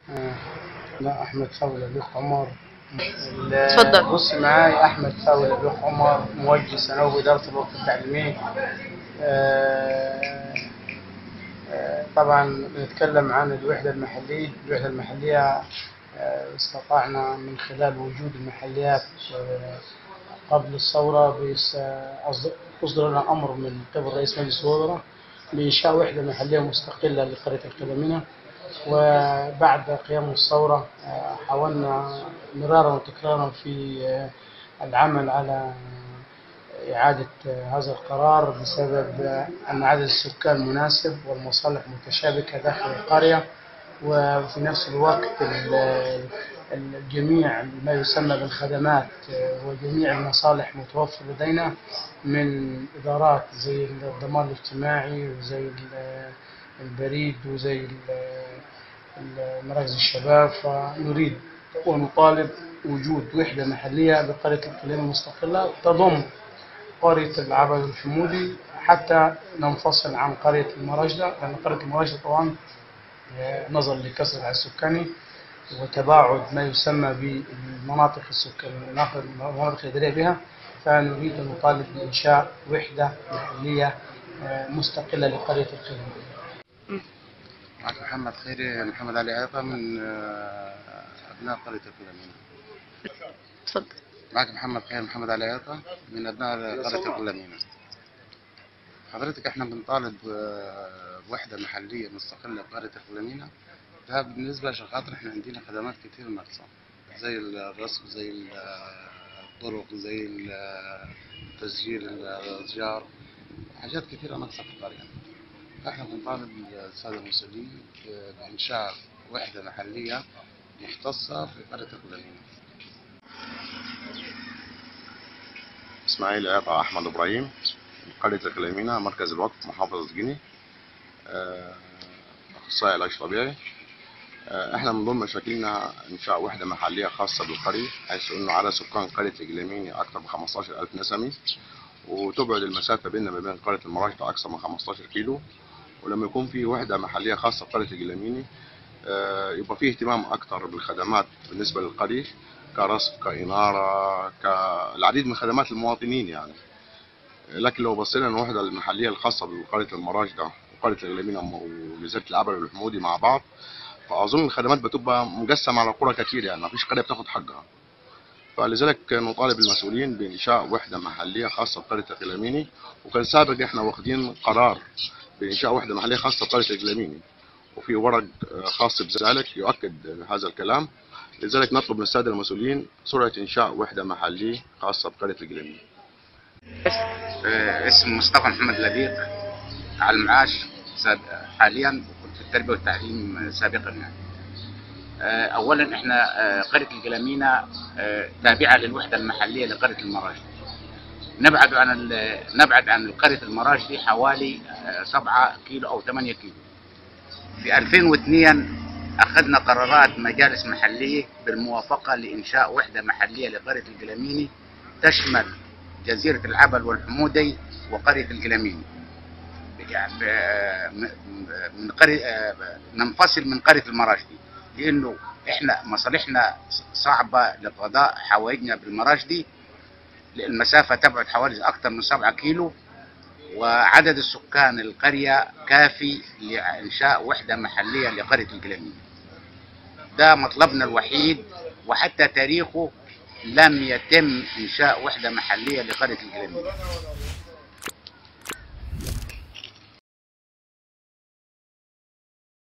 آه، لا، أحمد فاولة لوح عمر. اتفضل. بص معاي، أحمد فاولة لوح عمر، موجه ثانوي بإدارة الوقت التعليمي. آه، طبعا بنتكلم عن الوحدة المحلية. الوحدة المحلية استطعنا من خلال وجود المحليات قبل الثورة أصدر لنا أمر من قبل رئيس مجلس الوزراء بإنشاء وحدة محلية مستقلة لقرية القلمينة. وبعد قيام الثورة حاولنا مرارا وتكرارا في العمل على إعادة هذا القرار بسبب أن عدد السكان مناسب والمصالح متشابكة داخل القرية، وفي نفس الوقت الجميع ما يسمى بالخدمات وجميع المصالح متوفرة لدينا من إدارات زي الضمان الاجتماعي وزي البريد وزي مراكز الشباب. فنريد ونطالب وجود وحدة محلية بقرية القليم المستقلة تضم قرية العبد الحمودي حتى ننفصل عن قرية المراجلة، لأن قرية المراجلة طبعا نظرا لكثرة العدد السكاني وتباعد ما يسمى بالمناطق السكانية، المناطق الإدارية بها. فنريد أن نطالب بإنشاء وحدة محلية مستقلة لقرية القليم. معك محمد خيري، محمد علي عيطة من أبناء قرية القلمينة. اتفضل. معك محمد خيري محمد علي عيطة من أبناء قرية القلمينة. حضرتك احنا بنطالب بوحدة محلية مستقلة بقرية القلمينة. ده بالنسبة عشان خاطر احنا عندنا خدمات كتير ناقصة، زي الرصف، زي الطرق، زي تسجيل الأشجار، حاجات كتيرة ناقصة في القرية. احنا بنطالب السادة المسؤولين بإنشاء وحدة محلية مختصة في قرية القلمينة. إسماعيل عطا أحمد إبراهيم من قرية القلمينة، مركز الوقت، محافظة جني، أخصائي علاج طبيعي. احنا من ضمن مشاكلنا إنشاء وحدة محلية خاصة بالقرية، حيث إنه على سكان قرية القلمينة أكثر من 15,000 نسمة، وتبعد المسافة بيننا وبين قرية المراجلة أكثر من 15 كيلو. ولما يكون في وحدة محلية خاصة بقرية القلمينة يبقى فيه اهتمام أكثر بالخدمات بالنسبة للقرية، كرصف، كإنارة، كالعديد من خدمات المواطنين يعني. لكن لو بصينا الوحدة المحلية الخاصة بقرية المراجدة وقرية القلمينة وجزيرة العبد والحمودي مع بعض، فأظن الخدمات بتبقى مقسمة على قرى كتير، يعني ما فيش قرية بتاخد حقها. فلذلك نطالب المسؤولين بإنشاء وحدة محلية خاصة بقرية القلميني. وكان سابق احنا واخدين قرار بإنشاء وحدة محلية خاصة بقرية القلميني، وفي ورق خاص بذلك يؤكد هذا الكلام. لذلك نطلب من السادة المسؤولين سرعة إنشاء وحدة محلية خاصة بقرية القلميني. اسم مصطفى محمد لبيق، على المعاش حاليا، وكنت في التربية والتعليم سابقا يعني. أولا احنا قرية القلمينة تابعة للوحدة المحلية لقرية المراجل. نبعد عن قرية المراجل حوالي 7 كيلو أو 8 كيلو. في 2002 أخذنا قرارات مجالس محلية بالموافقة لإنشاء وحدة محلية لقرية القلميني تشمل جزيرة العبل والحمودي وقرية القلميني، يعني من قرية ننفصل من قرية المراجدي، لأنه إحنا مصالحنا صعبة لقضاء حوائجنا بالمراجدي، المسافة تبعد حوالي أكثر من 7 كيلو، وعدد السكان القرية كافي لإنشاء وحدة محلية لقرية القلميني. ده مطلبنا الوحيد، وحتى تاريخه لم يتم إنشاء وحدة محلية لقرية القلميني.